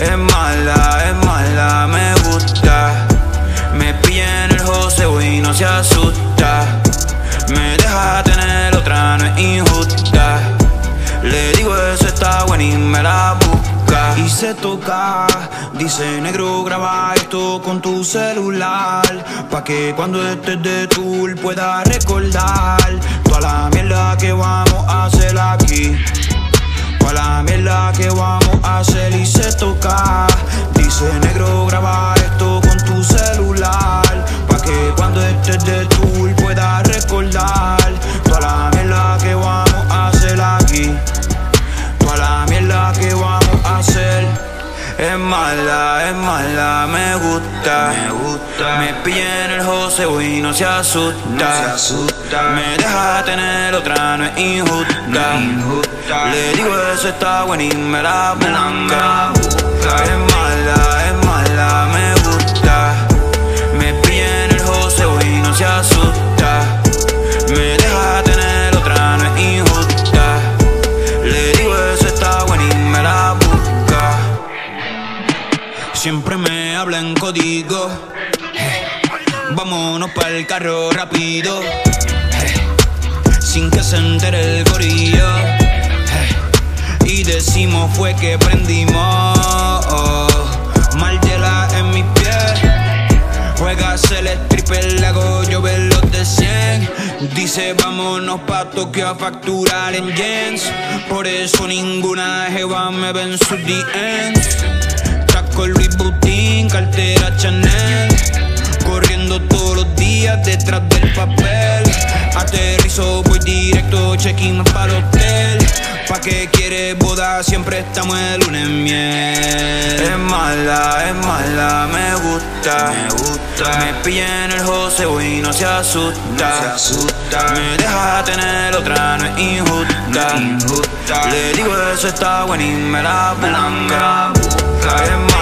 Es mala, me gusta. Me pilla en el joseo y no se asusta. Me deja tener otra, no es injusta. Le digo eso está bueno y me la busca. Y se toca, dice negro graba esto con tu celular, pa' que cuando estés de tour puedas recordar toda la mierda que vamos a hacer aquí, toda la mierda que vamos a hacer. Y se toca, dice negro graba esto con tu celular, pa' que cuando estés de tour puedas recordar toda la mierda que vamos a hacer aquí, toda la mierda que vamos a hacer. Es mala, me gusta. Me pilla en el joseo y no se asusta. Me deja tener otra, no es injusta. Le digo eso está bueno y me la busca. Es mala, me gusta. Me pilla en el joseo y no se asusta. Me deja tener otra, no es injusta. Le digo eso está bueno y me la busca. Siempre me habla en código. Vámonos pa'l carro rápido, sin que se entere el corillo. Y decimos fue que prendimos. Margiela en mis pies. Juegas el stripper, le hago llover los de 100. Dice vámonos pa' Tokio a facturar en yens. Por eso ninguna jeva me ve en sus DMs. Taco Louis Vuitton, cartera Chanel. Corriendo todos los días detrás del papel. Aterrizo, voy directo, check-in para el hotel. Pa' que quiere boda, siempre estamos el lunes en miel. Es mala, me gusta. Me pilla en el joseo y no se asusta. Me deja tener otra, no es injusta. Le digo eso está bueno y me la busca.